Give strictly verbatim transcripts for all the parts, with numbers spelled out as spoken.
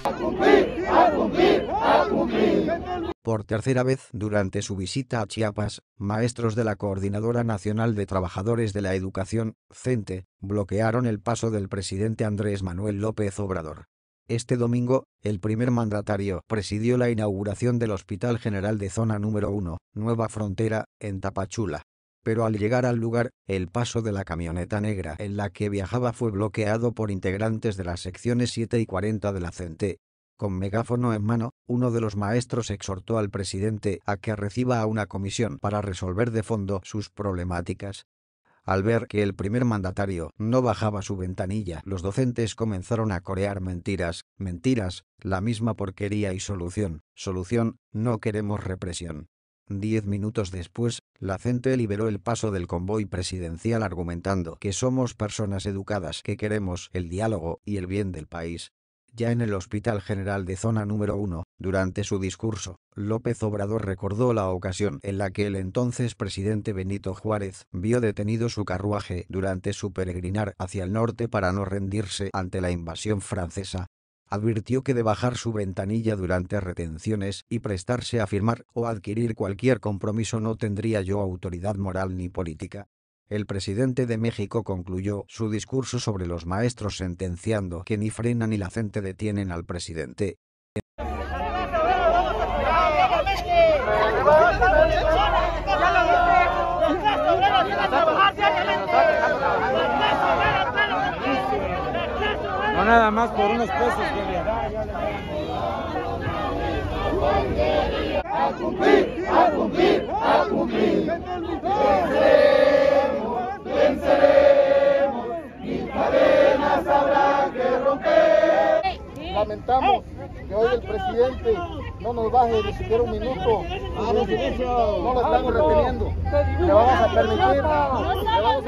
Por tercera vez durante su visita a Chiapas, maestros de la Coordinadora Nacional de Trabajadores de la Educación, CENTE, bloquearon el paso del presidente Andrés Manuel López Obrador. Este domingo, el primer mandatario presidió la inauguración del Hospital General de Zona número uno, Nueva Frontera, en Tapachula. Pero al llegar al lugar, el paso de la camioneta negra en la que viajaba fue bloqueado por integrantes de las secciones siete y cuarenta de la CENTE. Con megáfono en mano, uno de los maestros exhortó al presidente a que reciba a una comisión para resolver de fondo sus problemáticas. Al ver que el primer mandatario no bajaba su ventanilla, los docentes comenzaron a corear mentiras, mentiras, la misma porquería y solución, solución, no queremos represión. Diez minutos después, la CENTE liberó el paso del convoy presidencial argumentando que somos personas educadas que queremos el diálogo y el bien del país. Ya en el Hospital General de Zona número uno, durante su discurso, López Obrador recordó la ocasión en la que el entonces presidente Benito Juárez vio detenido su carruaje durante su peregrinar hacia el norte para no rendirse ante la invasión francesa. Advirtió que de bajar su ventanilla durante retenciones y prestarse a firmar o adquirir cualquier compromiso no tendría yo autoridad moral ni política. El presidente de México concluyó su discurso sobre los maestros sentenciando que ni Frena ni la CENTE detienen al presidente. No nada más por unos pesos. A cumplir, a cumplir, a cumplir. Venceremos, venceremos. Mil cadenas habrá que romper. Lamentamos que hoy el presidente no nos baje ni siquiera un minuto. No lo estamos reteniendo. Le vamos a permitir. Le vamos a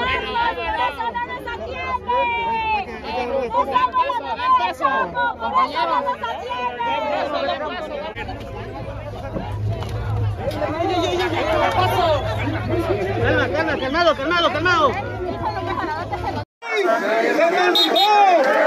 Calma, calma, calmado, calmado, calmado.